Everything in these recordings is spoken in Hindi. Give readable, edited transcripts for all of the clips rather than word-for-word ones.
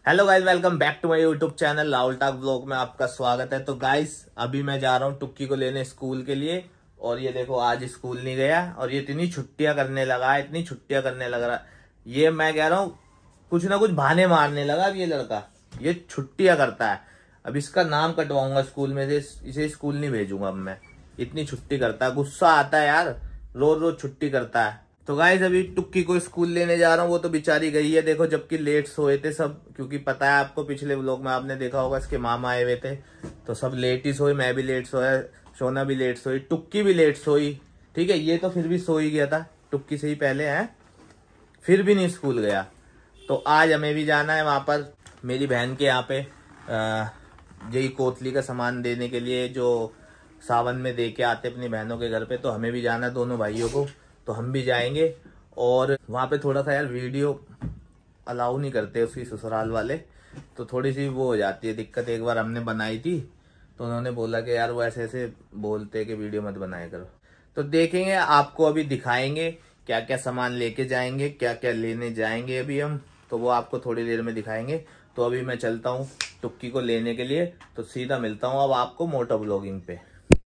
Hello guys, welcome back to my YouTube channel Rahul talk blog में आपका स्वागत है। तो गाइस अभी मैं जा रहा हूँ टुक्की को लेने स्कूल के लिए। और ये देखो आज स्कूल नहीं गया और ये इतनी छुट्टियां करने लगा है, इतनी छुट्टियां करने लग रहा है। ये मैं कह रहा हूँ कुछ ना कुछ बहाने मारने लगा। अब ये लड़का ये छुट्टियां करता है। अब इसका नाम कटवाऊंगा स्कूल में से, इसे स्कूल नहीं भेजूंगा अब मैं। इतनी छुट्टी करता है, गुस्सा आता है यार, रोज रोज छुट्टी करता है। तो गाइस अभी टुक्की को स्कूल लेने जा रहा हूँ। वो तो बेचारी गई है देखो, जबकि लेट सोए थे सब, क्योंकि पता है आपको पिछले व्लॉग में आपने देखा होगा इसके मामा आए हुए थे तो सब लेट ही सोए। मैं भी लेट सोया, सोना भी लेट सोई, टुक्की भी लेट सोई। ठीक है, ये तो फिर भी सो ही गया था टुक्की से ही पहले है, फिर भी नहीं स्कूल गया। तो आज हमें भी जाना है वहां पर मेरी बहन के यहाँ पे यही कोतली का सामान देने के लिए, जो सावन में दे के आते अपनी बहनों के घर पे। तो हमें भी जाना है दोनों भाइयों को, तो हम भी जाएंगे। और वहां पे थोड़ा सा यार वीडियो अलाउ नहीं करते उसकी ससुराल वाले, तो थोड़ी सी वो हो जाती है दिक्कत। एक बार हमने बनाई थी तो उन्होंने बोला कि यार वो ऐसे ऐसे बोलते कि वीडियो मत बनाया करो। तो देखेंगे, आपको अभी दिखाएंगे क्या क्या सामान लेके जाएंगे, क्या क्या लेने जाएंगे अभी हम, तो वो आपको थोड़ी देर में दिखाएंगे। तो अभी मैं चलता हूँ टुक्की को लेने के लिए, तो सीधा मिलता हूँ अब आपको मोटो ब्लॉगिंग पे।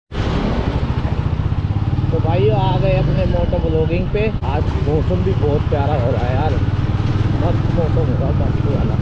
तो भाई आ गए अपने मोटो ब्लॉगिंग पे। आज मौसम भी बहुत प्यारा हो रहा है यार, मस्त मौसम होगा मस्त वाला।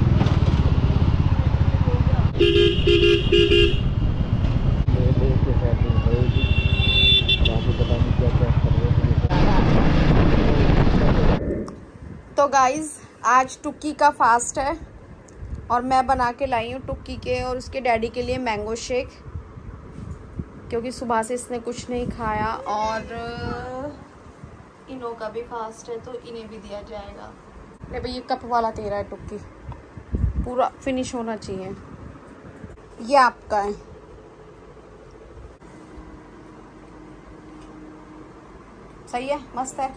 तो गाइज आज टुक्की का फास्ट है और मैं बना के लाई हूँ टुक्की के और उसके डैडी के लिए मैंगो शेक, क्योंकि सुबह से इसने कुछ नहीं खाया। और इन्हों का भी फास्ट है तो इन्हें भी दिया जाएगा। ले भाई, ये कप वाला तेरा है टुक्की, पूरा फिनिश होना चाहिए। ये आपका है। सही है, मस्त है।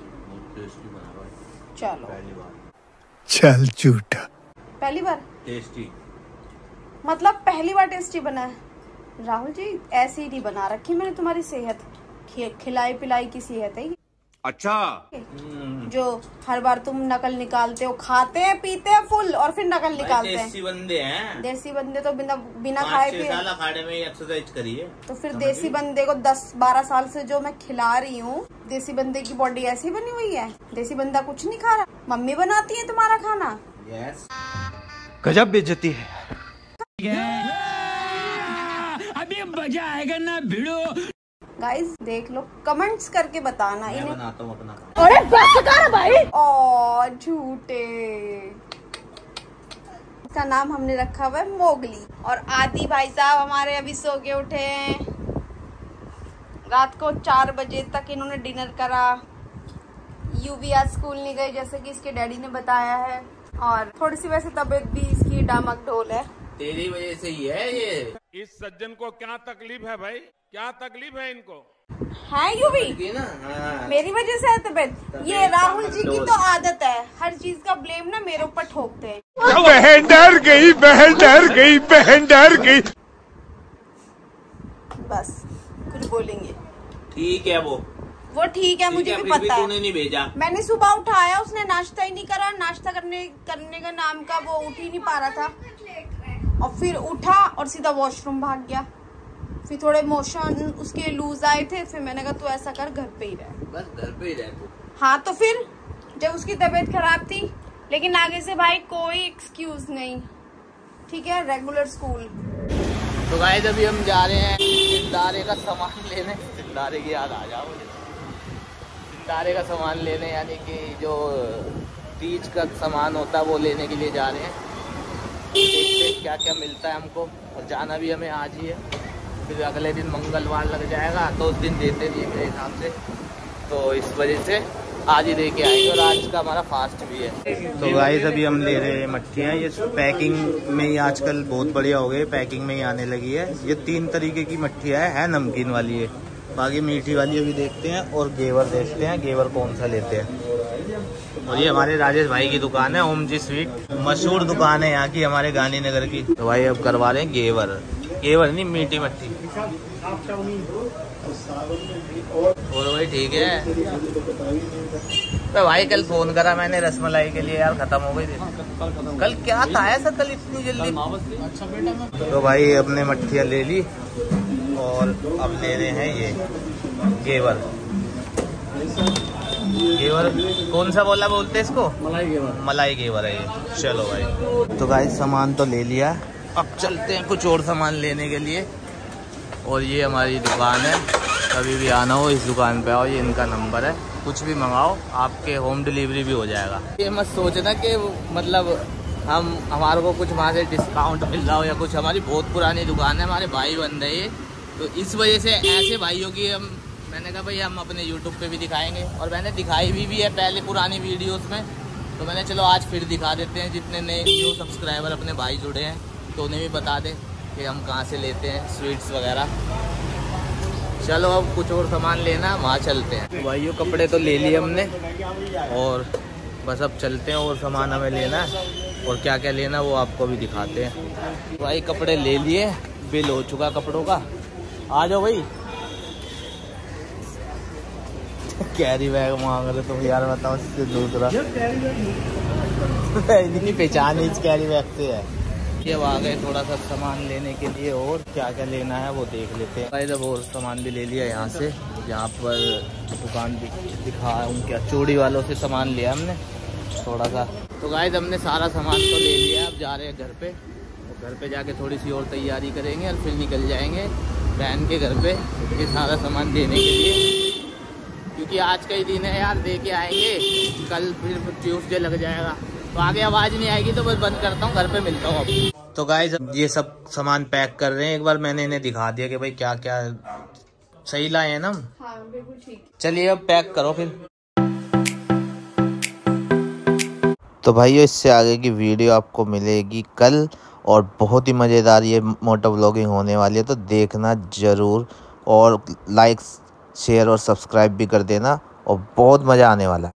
चलो चल झूठा। पहली बार टेस्टी मतलब पहली बार टेस्टी बना है। राहुल जी ऐसे ही नहीं बना रखी मैंने तुम्हारी सेहत, खिलाई पिलाई की सेहत है। अच्छा, जो हर बार तुम नकल निकालते हो, खाते हैं पीते हैं फुल और फिर नकल निकालते हैं। देसी बंदे हैं, देसी बंदे तो बिना खाए पिए अखाड़े में एक्सरसाइज करिए। तो फिर देसी बंदे को 10-12 साल से जो मैं खिला रही हूँ, देसी बंदे की बॉडी ऐसी बनी हुई है। देसी बंदा कुछ नहीं खा रहा, मम्मी बनाती है तुम्हारा खाना। यस, गजब बेइज्जती है। अभी मजा आएगा ना भिड़ो। गाइस देख लो, कमेंट्स करके बताना। मैं बनाता हूँ अपना। अरे बस कर भाई, ओ झूठे। इसका नाम हमने रखा हुआ है मोगली। और आदि भाई साहब हमारे अभी सो के उठे हैं। रात को 4 बजे तक इन्होंने डिनर करा। यूवी आज स्कूल नहीं गई जैसे कि इसके डैडी ने बताया है, और थोड़ी सी वैसे तबीयत भी इसकी डामक ढोल है। तेरी वजह से ही है ये। इस सज्जन को क्या तकलीफ है भाई, क्या तकलीफ है इनको? है यूवी ना, हाँ। मेरी वजह से है तबीयत। ये राहुल जी की तो आदत है, हर चीज का ब्लेम ना मेरे ऊपर ठोकते हैं। बहन डर गई, बहन डर गई, बहन डर गई। बस कुछ बोलेंगे। ठीक है वो ठीक है, मुझे भी पता है। तूने नहीं भेजा। मैंने सुबह उठाया, उसने नाश्ता ही नहीं करा। नाश्ता करने का नाम का वो उठ ही नहीं पा रहा था, और फिर उठा और सीधा वॉशरूम भाग गया। फिर थोड़े मोशन उसके लूज आए थे, फिर मैंने कहा तू ऐसा कर, घर पे ही रह, बस घर पे ही रह तू। हाँ, तो फिर जब उसकी तबीयत खराब थी, लेकिन आगे से भाई कोई एक्सक्यूज नहीं, ठीक है, रेगुलर स्कूल। तो गाइस अभी हम जा रहे हैं सिंदारे का सामान लेने। सिंदारे की याद आ जाओ, सिंदारे का सामान लेने, यानी कि जो तीज का सामान होता है वो लेने के लिए जा रहे हैं। देखते हैं क्या क्या मिलता है हमको, और जाना भी हमें आज ही है। फिर अगले दिन मंगलवार लग जाएगा तो उस दिन देते नहीं मेरे हिसाब से, तो इस वजह से आज ही दे के आएंगे। और आज का हमारा फास्ट भी है। तो गाइस अभी हम ले रहे हैं मट्ठियाँ। ये पैकिंग में ही आजकल बहुत बढ़िया हो गए, पैकिंग में ही आने लगी है। ये 3 तरीके की मट्ठियाँ है नमकीन वाली है, बाकी मीठी वाली अभी देखते हैं, और घेवर देखते हैं, घेवर कौन सा लेते हैं। और ये हमारे राजेश भाई की दुकान है, ओम जी स्वीट, मशहूर दुकान है यहाँ की, हमारे गांधीनगर की। तो भाई अब करवा रहे हैं घेवर, घेवर नहीं मीठी मट्ठी। और भाई ठीक है, तो भाई कल फोन करा मैंने रसमलाई के लिए यार, खत्म हो गई थी। कल क्या था ऐसा कल इतनी जल्दी? तो भाई अपने मट्ठियाँ ले ली और अब ले रहे हैं ये घेवर। घेवर कौन सा बोलते इसको? मलाई घेवर है ये। चलो भाई तो भाई सामान तो ले लिया, अब चलते हैं कुछ और सामान लेने के लिए। और ये हमारी दुकान है, कभी भी आना हो इस दुकान पे आओ, ये इनका नंबर है। कुछ भी मंगाओ आपके होम डिलीवरी भी हो जाएगा। ये मत सोचना कि मतलब हमारे को कुछ वहाँ से डिस्काउंट मिल रहा हो या कुछ। हमारी बहुत पुरानी दुकान है, हमारे भाई बन रहे हैं, तो इस वजह से ऐसे भाइयों की मैंने कहा भाई हम अपने यूट्यूब पे भी दिखाएंगे। और मैंने दिखाई भी है पहले पुरानी वीडियोस में, तो मैंने चलो आज फिर दिखा देते हैं। जितने नए न्यू सब्सक्राइबर अपने भाई जुड़े हैं तो उन्हें भी बता दें कि हम कहाँ से लेते हैं स्वीट्स वगैरह। चलो अब कुछ और सामान लेना, वहाँ चलते हैं। भाइयों कपड़े तो ले लिए हमने और बस अब चलते हैं और सामान हमें लेना है, और क्या क्या लेना वो आपको भी दिखाते हैं। भाई कपड़े ले लिए, बिल हो चुका कपड़ों का। आ जाओ भाई। कैरी बैग मांग रहे तुम यार, बताओ इससे दूसरा इतनी पहचान इस कैरी बैग से है। ये अब आ गए थोड़ा सा सामान लेने के लिए, और क्या क्या लेना है वो देख लेते हैं। भाई जब और सामान भी ले लिया यहाँ से, जहाँ पर दुकान दिखा उनके चूड़ी वालों से सामान लिया हमने थोड़ा सा। तो गाइस हमने सारा सामान तो ले लिया, अब जा रहे हैं घर पे। तो घर पे जाके थोड़ी सी और तैयारी करेंगे और फिर निकल जाएंगे बहन के घर पे ये सारा सामान देने के लिए, क्योंकि आज का ही दिन है यार, दे के आएंगे। कल फिर ट्यूसडे लग जाएगा, तो आगे आवाज़ नहीं आएगी तो बस बंद करता हूँ, घर पे मिलता हूँ अब। तो गाइस ये सब सामान पैक कर रहे हैं। एक बार मैंने इन्हें दिखा दिया कि भाई क्या क्या सही लाए हैं ना। हाँ बिल्कुल ठीक। चलिए अब पैक करो फिर। तो भाइयों इससे आगे की वीडियो आपको मिलेगी कल, और बहुत ही मज़ेदार ये मोटो व्लॉगिंग होने वाली है, तो देखना ज़रूर। और लाइक शेयर और सब्सक्राइब भी कर देना, और बहुत मज़ा आने वाला है।